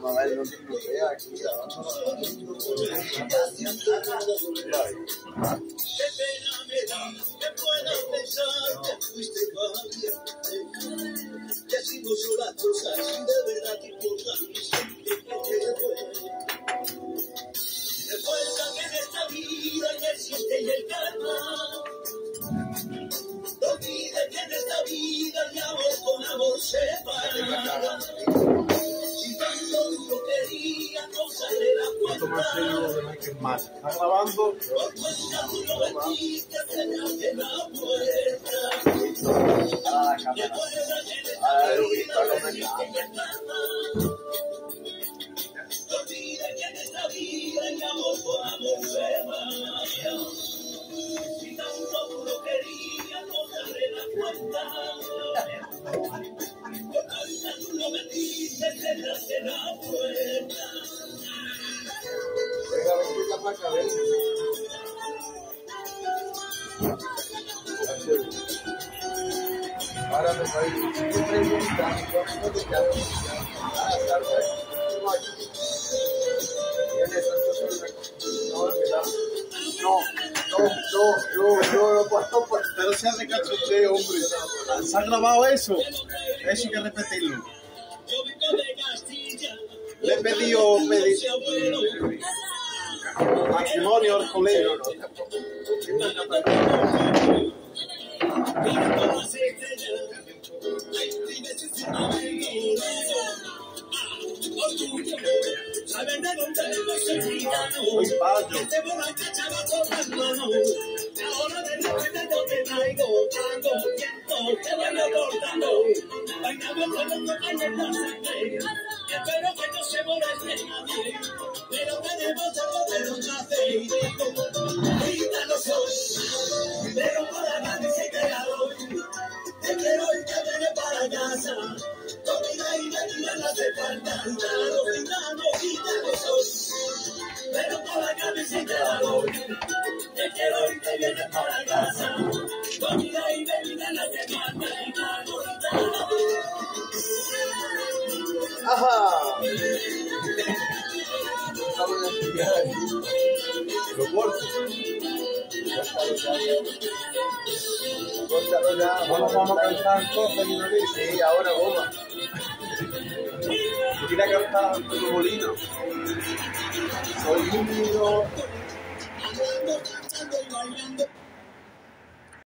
a ver, no te vea aquí. Qué pena me da que pueda pensar que fuiste valiente. Que así no son las cosas, de verdad te importan y siempre que te duele. Recuerda que en esta vida ya existe y el karma. No olvides que en esta vida el amor con amor se paga. Si tanto tú lo querías, no sale la cuenta. ¿Está grabando? Por cuenta tú lo vendiste, cerraste la puerta. Recuerda que en esta vida ya existe y el karma. No olvides que en esta vida el amor con amor se paga. Si tanto tú lo querías, no sale la cuenta. Por cuenta tú lo vendiste, cerraste la puerta. Venga, ven la placa, ven. Ahora me voy a preguntar, ¿cuánto te queda? No, pero se hace cachoteo, hombre. ¿Se ha grabado eso? Eso hay que repetirlo. Le he pedido matrimonio al colegio. Saben de dónde los cercanos, que te van a cachar con las manos. Ahora de repente yo te traigo tango, viento, te voy cortando. Bailamos con los compañeros de sangre. Espero que no se moleste nadie, pero tenemos algo de los aceites. Gitano soy, pero para nadie se quedaron. Te quiero y que vienes para casa. Comida y bebida no hace falta. Gitano soy, pero por la camiseta de valor. Te quiero y te vienes para casa. Comida y bebida no hace falta. Gitano. ¡Ajá! Los bolsos. Vamos a cantar cosas y una vez. Sí, ahora goma. Mira que está tu molino. Soy un niño. Hablando, cantando y bailando.